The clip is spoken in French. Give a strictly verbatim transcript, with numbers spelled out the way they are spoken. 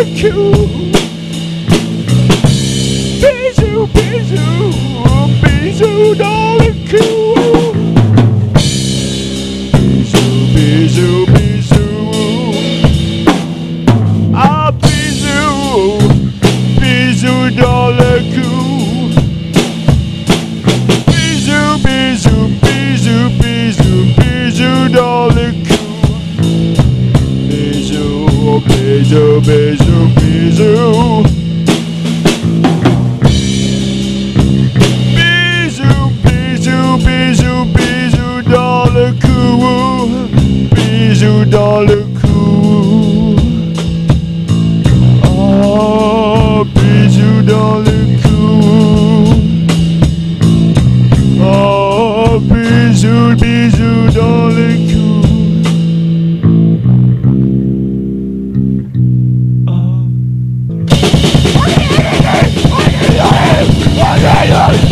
cou. Bisou, bisou, bisou dans le cou. Bisou, bisou, bisou. Ah, bisou, bisou dans le cou. Bisou, bisou, bisou, bisou, bisou dans le cou. Bisou, bisou, bisou, bisou. Bisou, bisou, bisou, bisou dans le cou. Bisou dans le cou. Oh, bisou dans le cou. Oh, bisou, bisou dans le cou. Oh.